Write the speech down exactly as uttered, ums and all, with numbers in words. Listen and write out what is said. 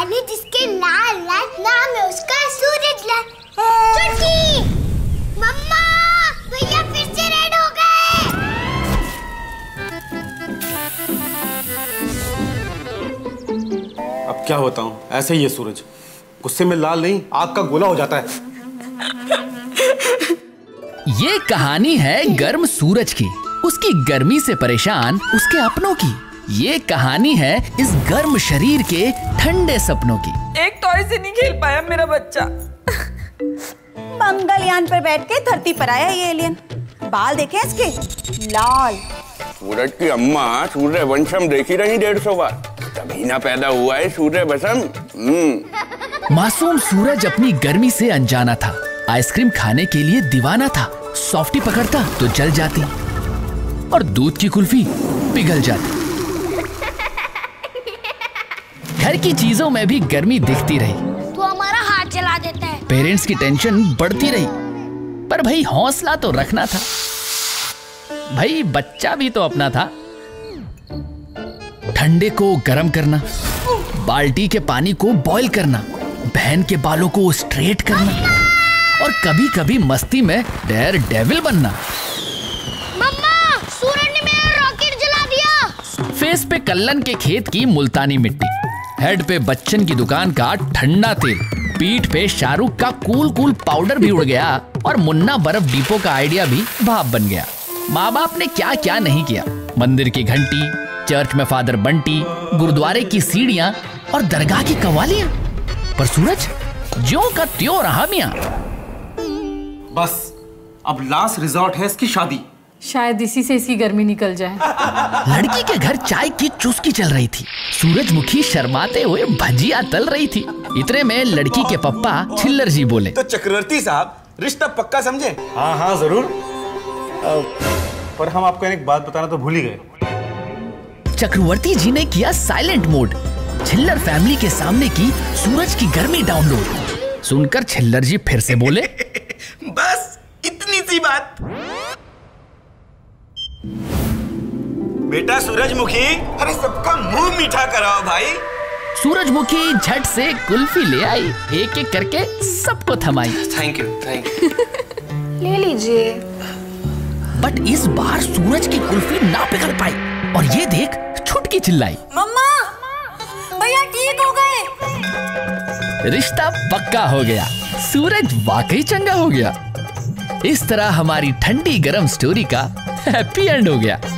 पानी जिसके लाल लाल नाम है उसका सूरजलाल। चुटकी, मम्मा, भैया फिर से रेड हो गए। अब क्या बताऊं, ऐसे ही है सूरज, गुस्से में लाल नहीं आग का गोला हो जाता है। ये कहानी है गर्म सूरज की, उसकी गर्मी से परेशान उसके अपनों की। ये कहानी है इस गर्म शरीर के ठंडे सपनों की। एक टॉय से नहीं खेल पाया मेरा बच्चा। मंगलयान पर बैठ के धरती पर आया ये एलियन। बाल देखे इसके लाल। सूरज की अम्मा सूर्यवंशम देखी रही डेढ़ सौ बार, तभी ना पैदा हुआ है सूर्यवंशम। मासूम सूरज अपनी गर्मी से अनजाना था। आइसक्रीम खाने के लिए दीवाना था। सॉफ्टी पकड़ता तो जल जाती और दूध की कुल्फी पिघल जाती। घर की चीजों में भी गर्मी दिखती रही। तू हमारा हाथ जला देता है। पेरेंट्स की टेंशन बढ़ती रही, पर भाई हौसला तो रखना था। भाई बच्चा भी तो अपना था। ठंडे को गर्म करना, बाल्टी के पानी को बॉईल करना, बहन के बालों को स्ट्रेट करना और कभी कभी मस्ती में डेयर डेविल बनना। मम्मा, सूरज ने मेरा रॉकेट जला दिया। फेस पे कल्लन के खेत की मुल्तानी मिट्टी, हेड पे बच्चन की दुकान का ठंडा तेल, पीठ पे शाहरुख का कूल कूल पाउडर भी उड़ गया और मुन्ना बर्फ डिपो का आइडिया भी भाप बन गया। माँ बाप ने क्या क्या नहीं किया। मंदिर की घंटी, चर्च में फादर बंटी, गुरुद्वारे की सीढ़ियां और दरगाह की कवालियां, पर सूरज ज्यों का त्यों रहा मियां। बस अब लास्ट रिजॉर्ट है इसकी शादी। शायद इसी से इसकी गर्मी निकल जाए। लड़की के घर चाय की चुस्की चल रही थी। सूरजमुखी शर्माते हुए भजिया तल रही थी। इतने में लड़की के पप्पा छिल्लर जी बोले, तो चक्रवर्ती साहब रिश्ता पक्का समझे? हाँ हाँ जरूर, पर हम आपको एक बात बताना तो भूल ही गए। चक्रवर्ती जी ने किया साइलेंट मोड। छिल्लर फैमिली के सामने की सूरज की गर्मी डाउनलोड। सुनकर छिल्लर जी फिर से बोले, बस इतनी सी बात। बेटा सूरजमुखी, अरे सबका मुंह मीठा कराओ भाई। सूरजमुखी झट से कुल्फी ले आई, एक एक करके सबको थमाई। Thank you thank you. ले लीजिए। बट इस बार सूरज की कुल्फी ना पिघल पाई और ये देख छुटकी चिल्लाई, मम्मा, भैया ठीक हो गए। रिश्ता पक्का हो गया। सूरज वाकई चंगा हो गया। इस तरह हमारी ठंडी गरम स्टोरी का हैप्पी एंड हो गया।